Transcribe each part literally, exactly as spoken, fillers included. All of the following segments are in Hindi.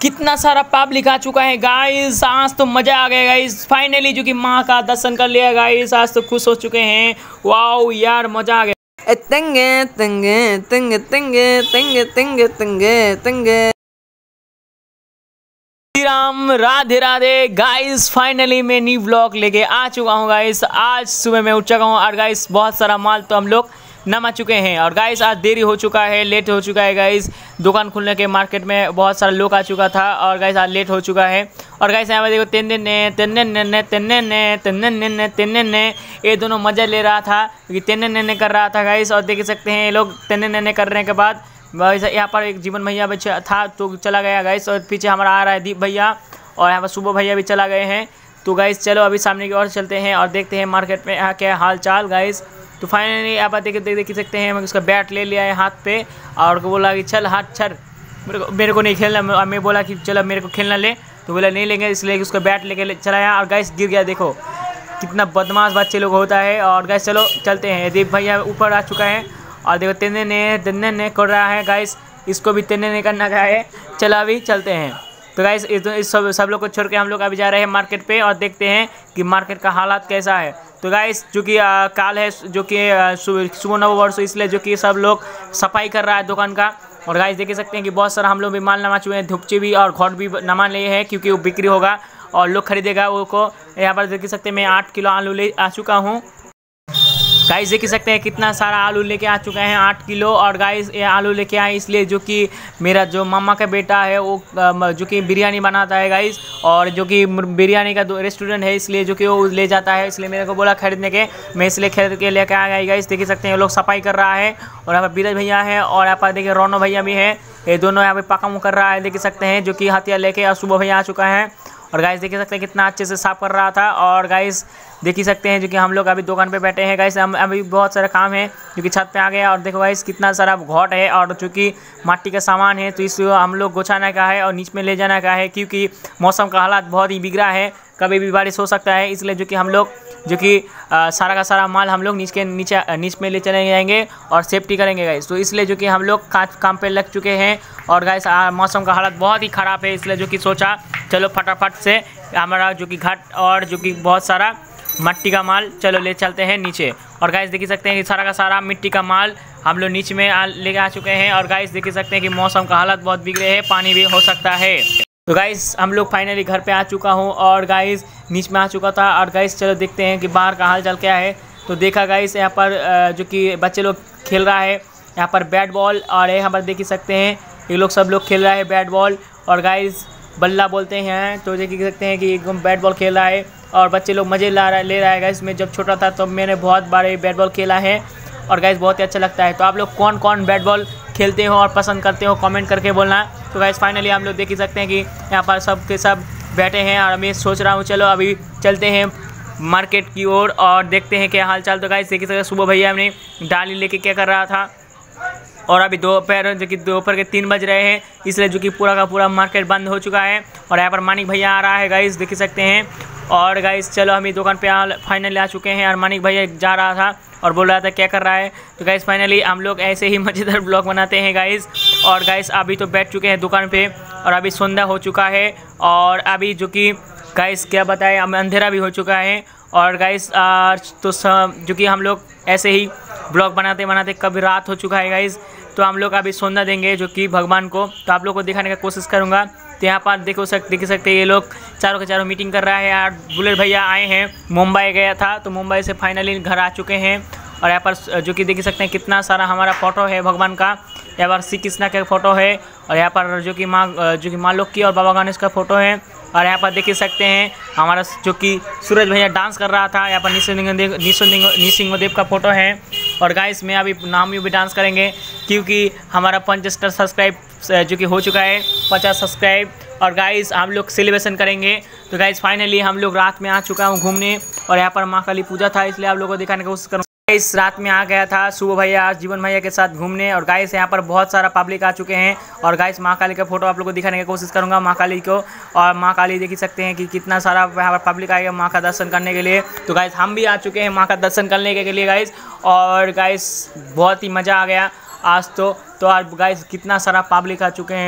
कितना सारा पब्लिक आ चुका है गाइस। आज तो मजा आ गया गाइस, फाइनली जो कि माँ का दर्शन कर लिया गाइस। आज तो खुश हो चुके हैं। वाओ यार मजा आ गया। तंगे तंगे तंगे तंगे तंगे तंगे तंगे तंगे राम राधे राधे गाइस। फाइनली मैं न्यू व्लॉग लेके आ चुका हूँ गाइस। आज सुबह मैं उठ चुका हूँ और गाइस बहुत सारा माल तो हम लोग नमा चुके हैं। और गाइस आज देरी हो चुका है, लेट हो चुका है गाइस। दुकान खुलने के मार्केट में बहुत सारा लोग आ चुका था और गाइस आज लेट हो चुका है। और गाइस यहाँ पे देखो तेन्ने ने तेन्ने ने तेन्ने ने तेन्ने ने तेन्ने ने ये दोनों मज़ा ले रहा था क्योंकि तेन्ने ने कर रहा था गाइस। और देख सकते हैं ये लोग तेन्ने ने करने के बाद यहाँ पर एक जीवन भैया बच्चा था तो चला गया गाइस। और पीछे हमारा आ रहा है दीप भैया और यहाँ पर सुबह भैया भी चला गए हैं। तो गाइस चलो अभी सामने की ओर चलते हैं और देखते हैं मार्केट में यहाँ क्या हाल चाल गाइस। तो फाइनली आप देख देख सकते हैं मैं उसका बैट ले लिया है हाथ पे और बोला कि चल हाथ छर मेरे को मेरे को नहीं खेलना। मैं बोला कि चलो मेरे को खेलना ले, तो बोला नहीं लेंगे, इसलिए उसका बैट लेके ले चलाया और गाइस गिर गया। देखो कितना बदमाश बच्चे लोग होता है। और गाइस चलो चलते हैं। दीप भैया ऊपर आ चुका है और देखो तेन्ने ने तेन्ने ने कर रहा है गाइस, इसको भी तेन्ने ने करना क्या है। चलो अभी चलते हैं। तो गाइस इस, इस सब सब लोग को छोड़ के हम लोग अभी जा रहे हैं मार्केट पे और देखते हैं कि मार्केट का हालात कैसा है। तो गाइस जो कि काल है जो कि सुबह नव वर्ष, इसलिए जो कि सब लोग सफाई कर रहा है दुकान का। और गाइस देख सकते हैं कि बहुत सारा हम लोग भी माल नमा चुके हैं, धुपची भी और घोट भी नमा लिए हैं क्योंकि वो बिक्री होगा और लोग खरीदेगा वो को। यहाँ पर देख सकते हैं मैं आठ किलो आलू ले आ चुका हूँ गाइस। देख सकते हैं कितना सारा आलू लेके आ चुके हैं आठ किलो। और गाइस ये आलू लेके आए इसलिए जो कि मेरा जो मामा का बेटा है वो जो कि बिरयानी बनाता है गाइस, और जो कि बिरयानी का रेस्टोरेंट है इसलिए जो कि वो ले जाता है, इसलिए मेरे को बोला खरीदने के, मैं इसलिए खरीद के लेके आ गई गाइस। देख सकते हैं लोग सफाई कर रहा है और यहाँ पर बीरज भैया है और यहाँ पर देखिए रोनो भैया भी है। ये दोनों यहाँ पे पका कर रहा है, देख सकते हैं जो कि हथियार लेके। और सुबह भैया आ चुका है और गाइस देख सकते हैं कितना अच्छे से साफ कर रहा था। और गाइस देख ही सकते हैं जो कि हम लोग अभी दुकान पे बैठे हैं गाइस। हम अभी बहुत सारा काम है जो कि छत पे आ गया। और देखो गाइस कितना सारा घोट है और जो कि मिट्टी का सामान है, तो इसको हम लोग गोछाना का है और नीचे में ले जाना का है क्योंकि मौसम का हालात बहुत ही बिगड़ा है, कभी भी बारिश हो सकता है। इसलिए जो कि हम लोग जो कि सारा का सारा माल हम लोग नीचे के नीचे नीचे में ले चले जाएंगे और सेफ्टी करेंगे गाइस। तो इसलिए जो कि हम लोग काम पे लग चुके हैं। और गाइस मौसम का हालत बहुत ही ख़राब है, इसलिए जो कि सोचा चलो फटाफट से हमारा जो कि घाट और जो कि बहुत सारा मिट्टी का माल चलो ले चलते हैं नीचे। और गाइस देख सकते हैं कि सारा का सारा मिट्टी का माल हम लोग नीचे में लेके आ चुके हैं। और गाइस देख सकते हैं कि मौसम का हालत बहुत बिगड़े है, पानी भी हो सकता है। तो गाइस हम लोग फाइनली घर पे आ चुका हूँ और गाइस नीचे में आ चुका था। और गाइस चलो देखते हैं कि बाहर का हाल चाल क्या है। तो देखा गाइस यहाँ पर जो कि बच्चे लोग खेल रहा है यहाँ पर बैट बॉल, और यहाँ पर देख सकते हैं ये लोग सब लोग खेल रहा है बैट बॉल। और गाइस बल्ला बोलते हैं, तो देख सकते हैं कि एकदम बैट बॉल खेल रहा है और बच्चे लोग मज़े ला रहा ले रहा है गाइस। मैं जब छोटा था तो मैंने बहुत बार बैट बॉल खेला है और गाइस बहुत ही अच्छा लगता है। तो आप लोग कौन कौन बैट बॉल खेलते हो और पसंद करते हो कमेंट करके बोलना। तो गाइस फाइनली हम लोग देख ही सकते हैं कि यहाँ पर सब के सब बैठे हैं और मैं सोच रहा हूँ चलो अभी चलते हैं मार्केट की ओर और, और देखते हैं क्या हाल चाल। तो गाइस देख सकते हैं सुबह भैया ने डाली लेके क्या कर रहा था और अभी दोपहर जो कि दोपहर के तीन बज रहे हैं, इसलिए जो कि पूरा का पूरा मार्केट बंद हो चुका है। और यहाँ पर मानिक भैया आ रहा है गाइस, देख सकते हैं। और गाइस चलो हम दुकान पे आ फाइनली आ चुके हैं और मानिक भैया जा रहा था और बोल रहा था क्या कर रहा है। तो गाइस फाइनली हम लोग ऐसे ही मज़ेदार ब्लॉग बनाते हैं गाइस। और गाइस अभी तो बैठ चुके हैं दुकान पे और अभी संध्या हो चुका है और अभी जो कि गाइस क्या बताएं अंधेरा भी हो चुका है। और गाइस आज तो जो कि हम लोग ऐसे ही ब्लॉग बनाते बनाते कभी रात हो चुका है गाइस। तो हम लोग अभी संध्या देंगे जो कि भगवान को, तो आप लोग को दिखाने का कोशिश करूँगा। तो यहाँ पर देखो सक देख सकते हैं ये लोग चारों के चारों मीटिंग कर रहा है यार। बुलेट भैया आए हैं, मुंबई गया था तो मुंबई से फाइनली घर आ चुके हैं। और यहाँ पर जो कि देख सकते हैं कितना सारा हमारा फ़ोटो है भगवान का। यहाँ पर श्री कृष्णा का फ़ोटो है और यहाँ पर जो कि माँ जो कि माँ लोग की और बाबा गणेश का फ़ोटो है। और यहाँ पर देख सकते हैं हमारा जो कि सूरज भैया डांस कर रहा था। यहाँ पर निसिंहदेव निसिंहदेव का फ़ोटो है। और गाइस मैं अभी नाम भी डांस करेंगे क्योंकि हमारा पंचस्टर सब्सक्राइब जो कि हो चुका है पचास सब्सक्राइब। और गाइस हम लोग सेलिब्रेशन करेंगे। तो गाइस फाइनली हम लोग रात में आ चुका हूँ घूमने और यहाँ पर माँ काली पूजा था, इसलिए आप लोगों को दिखाने की कोशिश करूँगा। गाइस रात में आ गया था सुबह भैया जीवन भैया के साथ घूमने। और गाइस यहाँ पर बहुत सारा पब्लिक आ चुके हैं और गाइस माँ काली का फोटो आप लोगों को दिखाने की कोशिश करूँगा माँ काली को। और माँ काली देख सकते हैं कि कितना सारा यहाँ पर पब्लिक आएगा माँ का दर्शन करने के लिए। तो गाइस हम भी आ चुके हैं माँ का दर्शन करने के लिए गाइस। और गाइस बहुत ही मज़ा आ गया आज तो। तो आज गाइस कितना सारा पब्लिक आ चुके हैं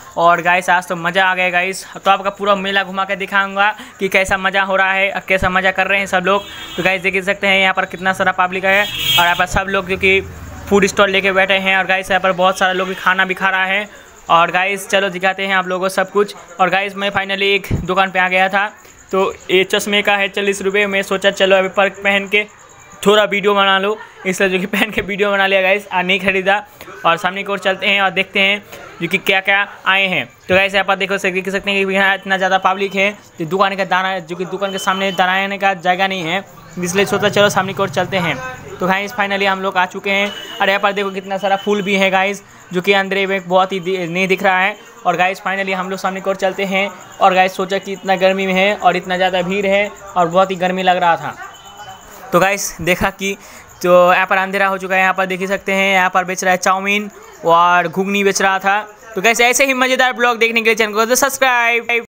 और गाइस आज तो मज़ा आ गया गाइस। तो आपका पूरा मेला घुमा के दिखाऊंगा कि कैसा मज़ा हो रहा है और कैसा मज़ा कर रहे हैं सब लोग। तो गाइस देख सकते हैं यहाँ पर कितना सारा पब्लिक है और यहाँ पर सब लोग जो कि फूड स्टॉल लेके बैठे हैं और गाइस यहाँ पर बहुत सारा लोग खाना भी खा रहा है। और गाइस चलो दिखाते हैं आप लोगों को सब कुछ। और गाइस मैं फाइनली एक दुकान पे आ गया था, तो ये चश्मे का है चालीस रुपये। मैं सोचा चलो अभी पर पहन के थोड़ा वीडियो बना लो, इसलिए जो कि पहन के वीडियो बना लिया गाइस, और नहीं खरीदा। और सामने की ओर चलते हैं और देखते हैं जो कि क्या क्या आए हैं। तो गाइस यहाँ पर देखो देख सकते हैं कि यहाँ इतना ज़्यादा पब्लिक है तो दुकान का दाना जो कि दुकान के सामने दाना का जगह नहीं है, इसलिए सोचा चलो सामने की ओर चलते हैं। तो गाइस फाइनली हम लोग आ चुके हैं और यहाँ पर देखो कितना सारा फूल भी है गाइस, जो कि अंदर में बहुत ही नहीं दिख रहा है। और गाइस फाइनली हम लोग सामने की ओर चलते हैं। और गाइस सोचा कि इतना गर्मी में है और इतना ज़्यादा भीड़ है और बहुत ही गर्मी लग रहा था, तो गाइस देखा कि तो यहाँ पर अंधेरा हो चुका है। यहाँ पर देख सकते हैं यहाँ पर बेच रहा है चाउमीन और घुगनी बेच रहा था। तो गाइस ऐसे ही मज़ेदार ब्लॉग देखने के लिए चैनल को तो सब्सक्राइब।